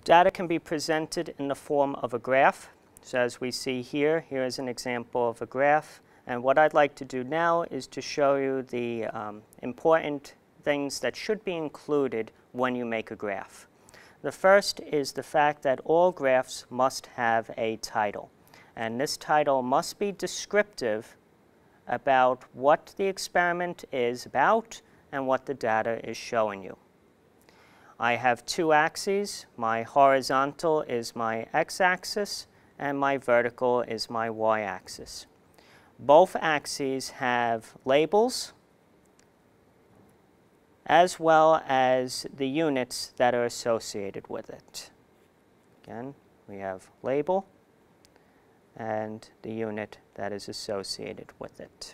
Data can be presented in the form of a graph. So as we see here, here is an example of a graph. And what I'd like to do now is to show you the important things that should be included when you make a graph. The first is the fact that all graphs must have a title. And this title must be descriptive about what the experiment is about and what the data is showing you. I have two axes. My horizontal is my x-axis and my vertical is my y-axis. Both axes have labels as well as the units that are associated with it. Again, we have label and the unit that is associated with it.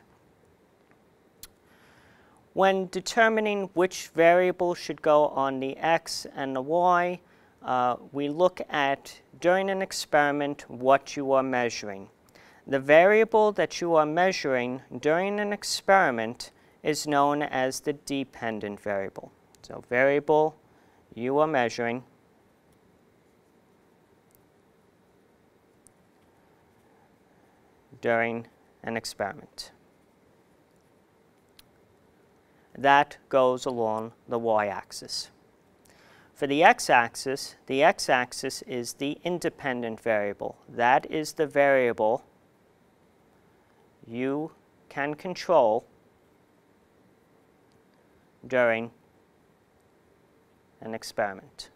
When determining which variable should go on the x and the y, we look at, during an experiment, what you are measuring. The variable that you are measuring during an experiment is known as the dependent variable. So variable you are measuring during an experiment. That goes along the y-axis. For the x-axis is the independent variable. That is the variable you can control during an experiment.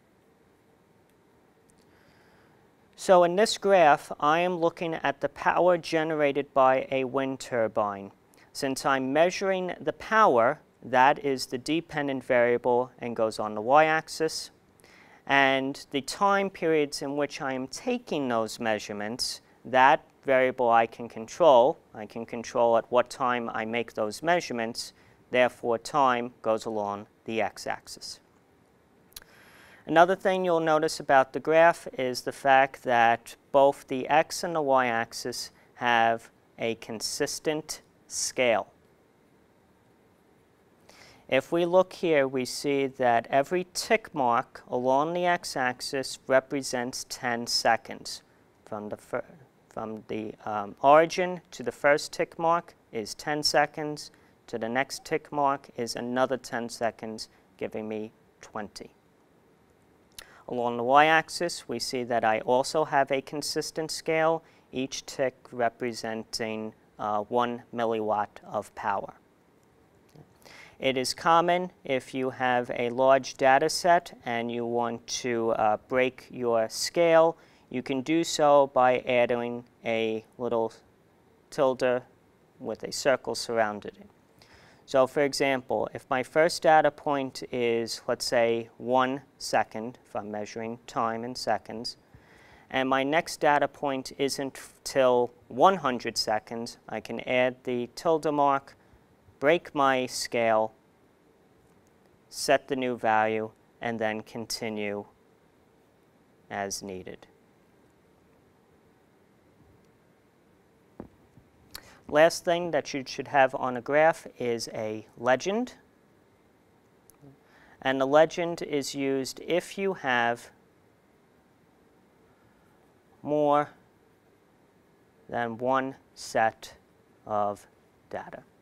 So in this graph, I am looking at the power generated by a wind turbine. Since I'm measuring the power, that is the dependent variable and goes on the y-axis. And the time periods in which I am taking those measurements, that variable I can control. I can control at what time I make those measurements. Therefore, time goes along the x-axis. Another thing you'll notice about the graph is the fact that both the x and the y-axis have a consistent scale. If we look here, we see that every tick mark along the x-axis represents 10 seconds. From the origin to the first tick mark is 10 seconds. To the next tick mark is another 10 seconds, giving me 20. Along the y-axis, we see that I also have a consistent scale, each tick representing 1 milliwatt of power. It is common if you have a large data set and you want to break your scale, you can do so by adding a little tilde with a circle surrounded it. So for example, if my first data point is, let's say, 1 second, if I'm measuring time in seconds, and my next data point isn't till 100 seconds, I can add the tilde mark, break my scale, set the new value, and then continue as needed. Last thing that you should have on a graph is a legend. And the legend is used if you have more than one set of data.